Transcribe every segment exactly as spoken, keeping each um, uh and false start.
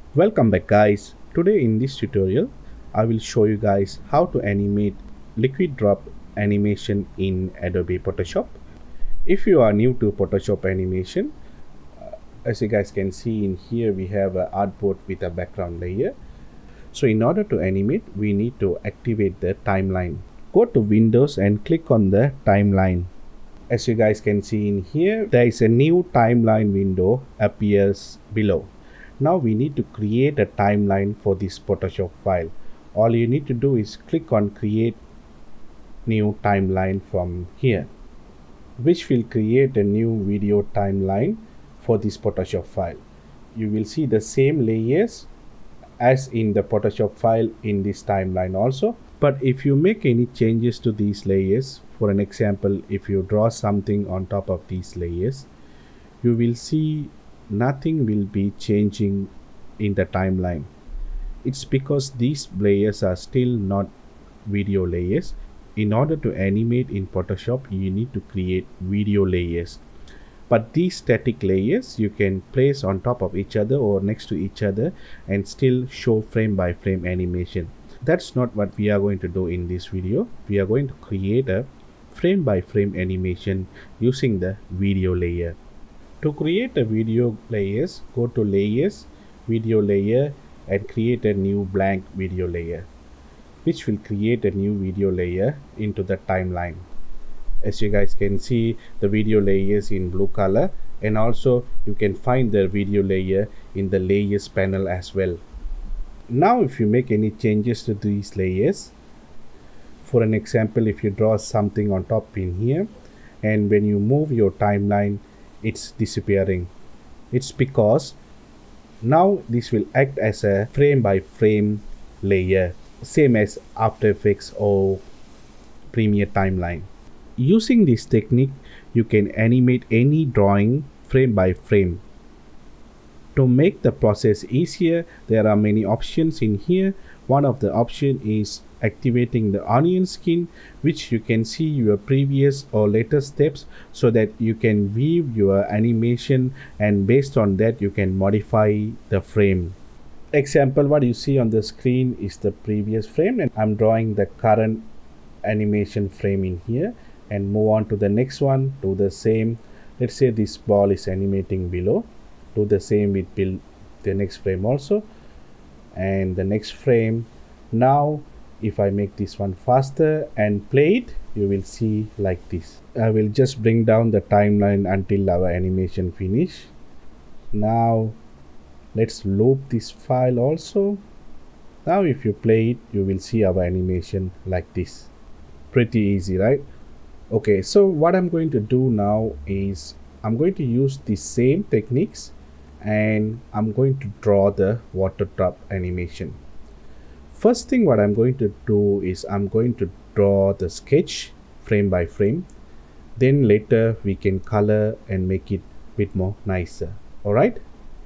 Welcome back guys. Today in this tutorial I will show you guys how to animate liquid drop animation in Adobe Photoshop. If you are new to Photoshop animation, uh, as you guys can see in here we have an artboard with a background layer. So in order to animate we need to activate the timeline. Go to Windows and click on the timeline. As you guys can see in here, there is a new timeline window appears below. Now we need to create a timeline for this Photoshop file. All you need to do is click on create new timeline from here, which will create a new video timeline for this Photoshop file. You will see the same layers as in the Photoshop file in this timeline also. But if you make any changes to these layers, for an example, if you draw something on top of these layers, you will see nothing will be changing in the timeline. It's because these layers are still not video layers. In order to animate in Photoshop, you need to create video layers. But these static layers you can place on top of each other or next to each other and still show frame by frame animation. That's not what we are going to do in this video. We are going to create a frame by frame animation using the video layer. To create a video layers, go to layers, video layer, and create a new blank video layer, which will create a new video layer into the timeline. As you guys can see, the video layers in blue color, and also you can find the video layer in the layers panel as well. Now if you make any changes to these layers, for an example, if you draw something on top in here, and when you move your timeline, it's disappearing. It's because now this will act as a frame by frame layer, same as After Effects or Premiere Timeline. Using this technique, you can animate any drawing frame by frame. To make the process easier, there are many options in here. One of the options is activating the onion skin, which you can see your previous or latest steps so that you can view your animation, and based on that you can modify the frame. Example, what you see on the screen is the previous frame, and I'm drawing the current animation frame in here and move on to the next one. Do the same. Let's say this ball is animating below. Do the same with the next frame also, and the next frame. Now if I make this one faster and play it, you will see like this. I will just bring down the timeline until our animation finish. Now let's loop this file also. Now if you play it, you will see our animation like this. Pretty easy, right? Okay, so what I'm going to do now is I'm going to use the same techniques and I'm going to draw the water drop animation. First thing what I'm going to do is I'm going to draw the sketch frame by frame. Then later we can color and make it a bit more nicer. Alright,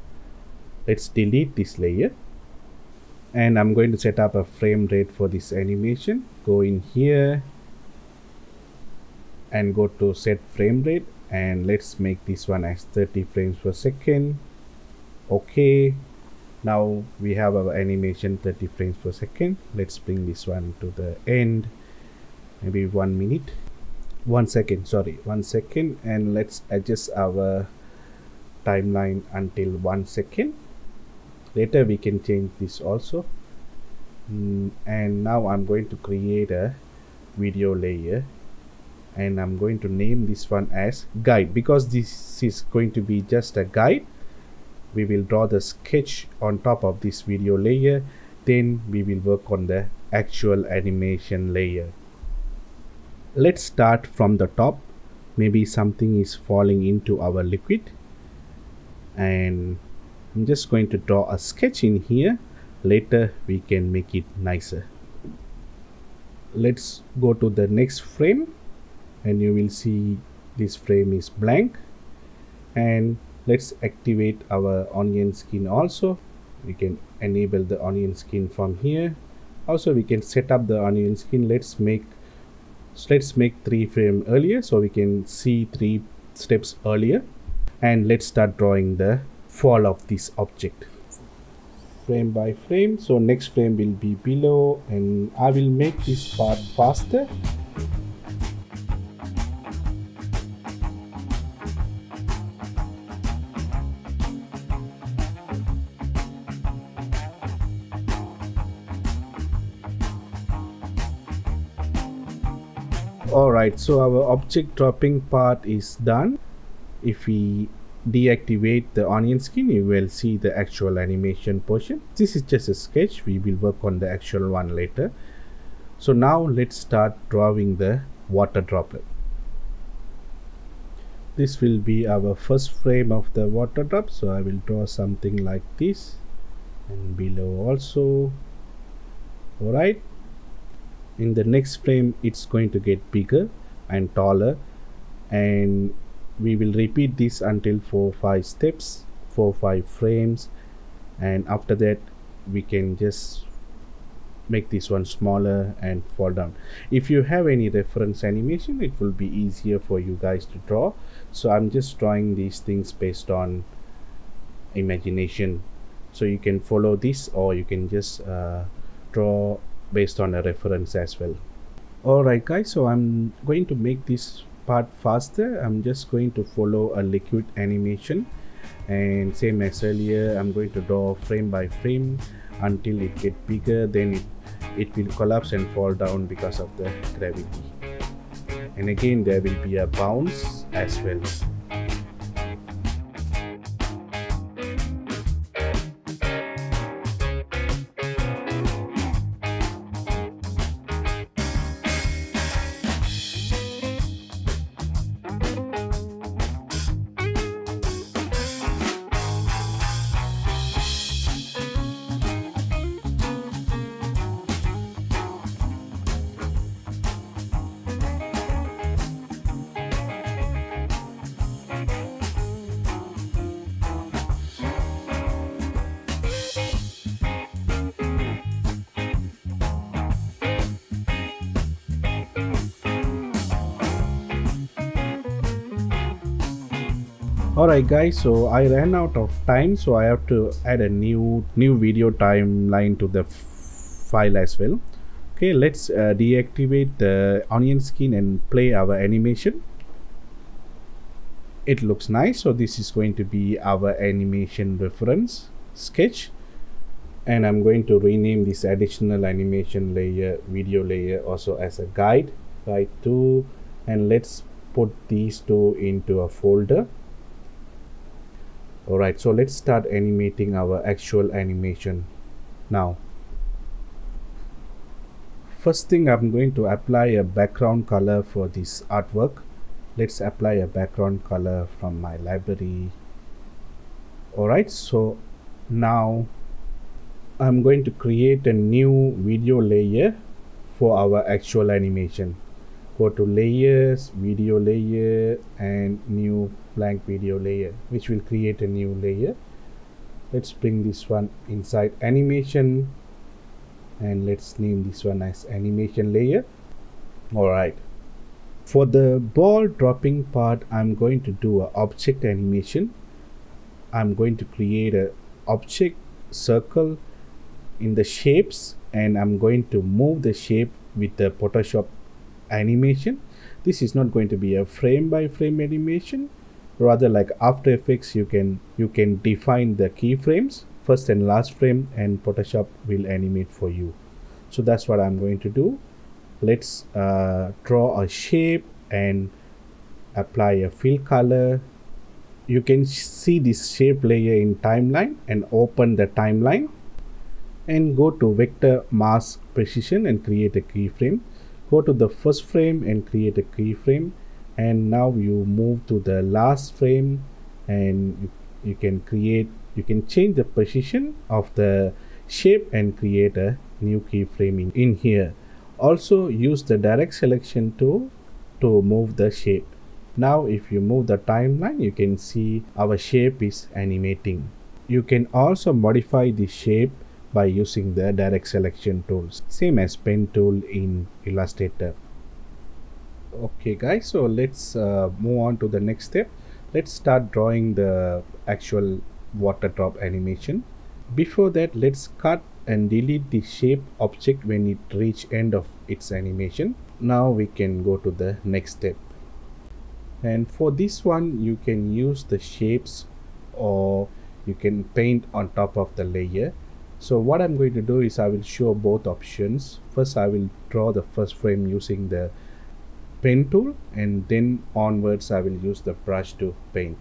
let's delete this layer. And I'm going to set up a frame rate for this animation. Go in here and go to set frame rate, and let's make this one as thirty frames per second. Okay, now we have our animation thirty frames per second. Let's bring this one to the end, maybe one minute one second sorry one second, and let's adjust our timeline until one second. Later we can change this also. Mm, and now I'm going to create a video layer, and I'm going to name this one as guide, because this is going to be just a guide. We will draw the sketch on top of this video layer, then we will work on the actual animation layer. Let's start from the top. Maybe something is falling into our liquid, and I'm just going to draw a sketch in here. Later we can make it nicer. Let's go to the next frame, and you will see this frame is blank. And let's activate our onion skin also. We can enable the onion skin from here. Also we can set up the onion skin. Let's make let's make three frame earlier so we can see three steps earlier. And let's start drawing the fall of this object. frame by frame. So next frame will be below, and I will make this part faster. Alright, so our object dropping part is done. If we deactivate the onion skin, you will see the actual animation portion. This is just a sketch. We will work on the actual one later. So now let's start drawing the water droplet. This will be our first frame of the water drop. So I will draw something like this, and below also. Alright. In the next frame, it's going to get bigger and taller, and we will repeat this until four five steps, four five frames, and after that we can just make this one smaller and fall down. If you have any reference animation, it will be easier for you guys to draw. So I'm just drawing these things based on imagination, so you can follow this, or you can just uh, draw based on a reference as well. Alright guys, so I'm going to make this part faster. I'm just going to follow a liquid animation, and same as earlier, I'm going to draw frame by frame until it gets bigger. Then it, it will collapse and fall down because of the gravity, and again there will be a bounce as well. Alright guys, so I ran out of time, so I have to add a new new video timeline to the file as well. Okay, let's uh, deactivate the onion skin and play our animation. It looks nice. So this is going to be our animation reference sketch, and I'm going to rename this additional animation layer, video layer, also as a guide, guide two, and let's put these two into a folder. Alright, so let's start animating our actual animation now. First thing, I'm going to apply a background color for this artwork. Let's apply a background color from my library. Alright, so now I'm going to create a new video layer for our actual animation. Go to layers, video layer, and new blank video layer, which will create a new layer. Let's bring this one inside animation, and let's name this one as animation layer. Alright, for the ball dropping part, I'm going to do an object animation. I'm going to create a object circle in the shapes, and I'm going to move the shape with the Photoshop animation. This is not going to be a frame by frame animation, rather like After Effects, you can you can define the keyframes, first and last frame, and Photoshop will animate for you. So that's what I'm going to do. Let's uh, draw a shape and apply a fill color. You can see this shape layer in timeline, and open the timeline and go to vector mask precision and create a keyframe. Go to the first frame and create a keyframe, and now you move to the last frame, and you, you can create you can change the position of the shape and create a new keyframe in, in here. Also use the direct selection tool to move the shape. Now if you move the timeline, you can see our shape is animating. You can also modify the shape by using the direct selection tools, same as pen tool in Illustrator. Okay guys, so let's uh, move on to the next step. Let's start drawing the actual water drop animation. Before that, let's cut and delete the shape object when it reach end of its animation. Now we can go to the next step. And for this one, you can use the shapes or you can paint on top of the layer. So what I'm going to do is I will show both options. First, I will draw the first frame using the pen tool, and then onwards I will use the brush to paint.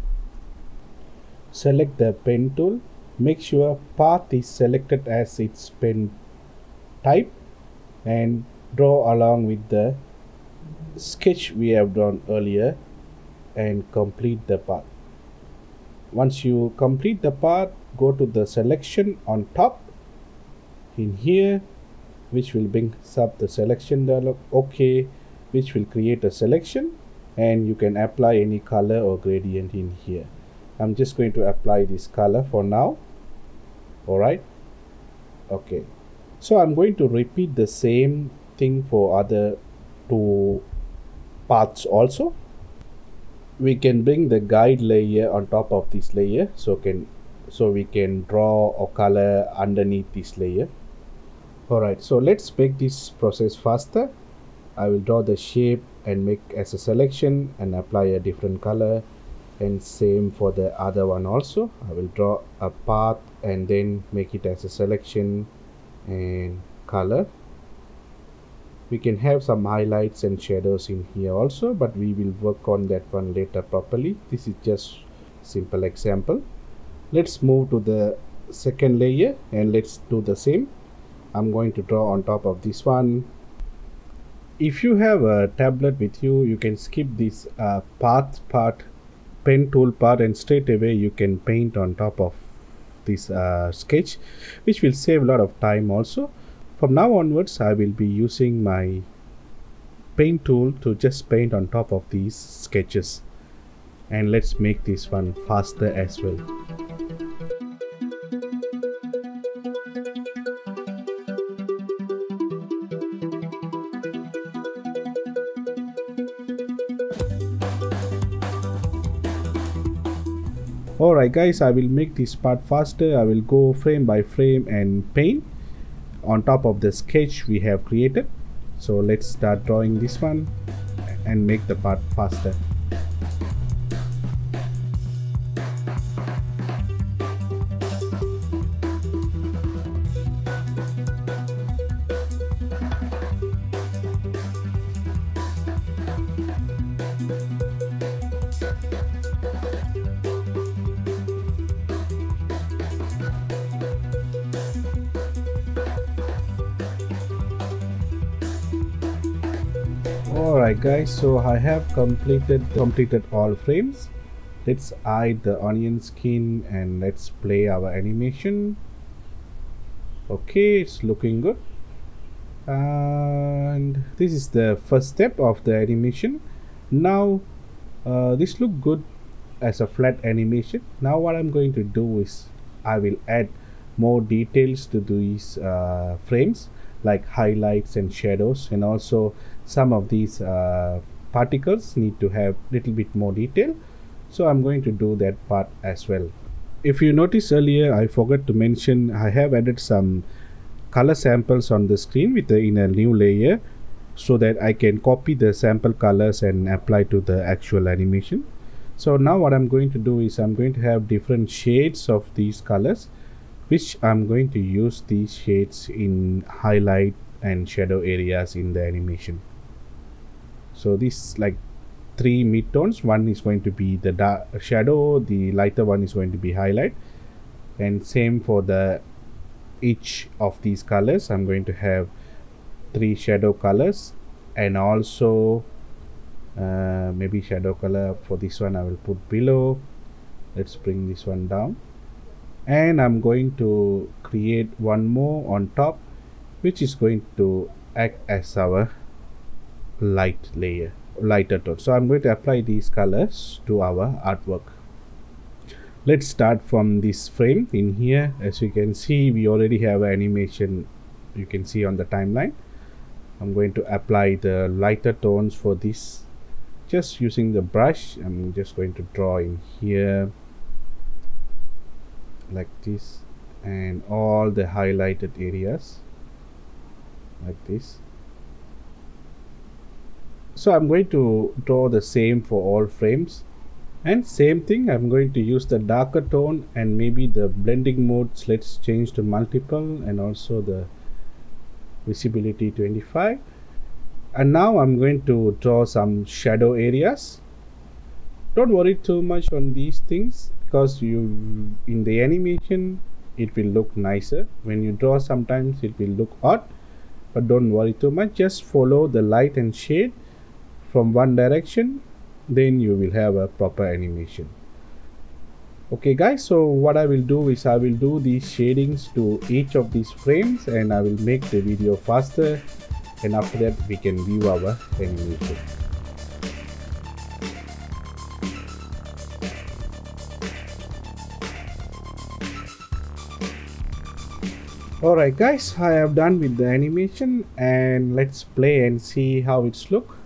Select the pen tool. Make sure path is selected as its pen type and draw along with the sketch we have done earlier and complete the path. Once you complete the path, go to the selection on top in here, which will bring up the selection dialog. OK, which will create a selection, and you can apply any color or gradient in here. I'm just going to apply this color for now. Alright, okay, so I'm going to repeat the same thing for other two paths also. We can bring the guide layer on top of this layer, so can so we can draw or color underneath this layer. Alright, so let's make this process faster. I will draw the shape and make as a selection and apply a different color, and same for the other one also. I will draw a path and then make it as a selection and color. We can have some highlights and shadows in here also, but we will work on that one later properly. This is just simple example. Let's move to the second layer and let's do the same. I'm going to draw on top of this one. If you have a tablet with you, you can skip this uh, path part, pen tool part, and straight away you can paint on top of this uh, sketch, which will save a lot of time also. From now onwards, I will be using my paint tool to just paint on top of these sketches, and let's make this one faster as well. Alright guys, I will make this part faster. I will go frame by frame and paint on top of the sketch we have created. So let's start drawing this one and make the part faster. Alright guys, so I have completed completed all frames. Let's hide the onion skin and let's play our animation. Okay, it's looking good. And this is the first step of the animation. Now uh, this look good as a flat animation. Now what I'm going to do is I will add more details to these uh, frames, like highlights and shadows, and also some of these uh, particles need to have little bit more detail, so I'm going to do that part as well. If you notice earlier, I forgot to mention I have added some color samples on the screen with the in a new layer, so that I can copy the sample colors and apply to the actual animation. So now what I'm going to do is I'm going to have different shades of these colors, which I'm going to use these shades in highlight and shadow areas in the animation. So this like three midtones, one is going to be the dark shadow, the lighter one is going to be highlight, and same for the each of these colors. I'm going to have three shadow colors, and also uh, maybe shadow color for this one I will put below. Let's bring this one down, and I'm going to create one more on top, which is going to act as our light layer, lighter tone. So I'm going to apply these colors to our artwork. Let's start from this frame. In here, as you can see, we already have an animation you can see on the timeline. I'm going to apply the lighter tones for this, just using the brush. I'm just going to draw in here like this, and all the highlighted areas like this. So I'm going to draw the same for all frames, and same thing, I'm going to use the darker tone and maybe the blending modes, let's change to multiple, and also the visibility twenty-five. And now I'm going to draw some shadow areas. Don't worry too much on these things, because you in the animation it will look nicer. When you draw, sometimes it will look odd, but don't worry too much. Just follow the light and shade from one direction, then you will have a proper animation. Okay guys, so what I will do is I will do these shadings to each of these frames, and I will make the video faster, and after that we can view our animation. Alright guys, I have done with the animation, and let's play and see how it's look.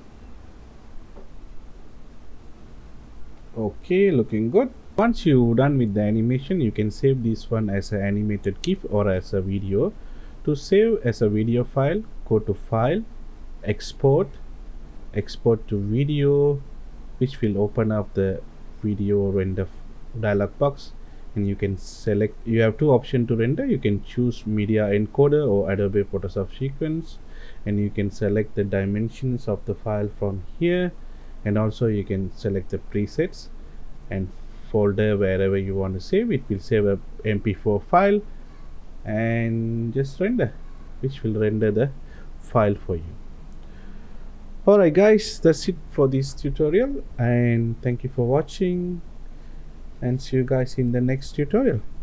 Okay, looking good. Once you're done with the animation, you can save this one as an animated GIF or as a video. To save as a video file, go to File, Export, Export to Video, which will open up the video render dialog box, and you can select, you have two options to render. You can choose Media Encoder or Adobe Photoshop Sequence, and you can select the dimensions of the file from here, and also you can select the presets and folder wherever you want to save. It will save a M P four file and just render, which will render the file for you. Alright guys, that's it for this tutorial, and thank you for watching, and see you guys in the next tutorial.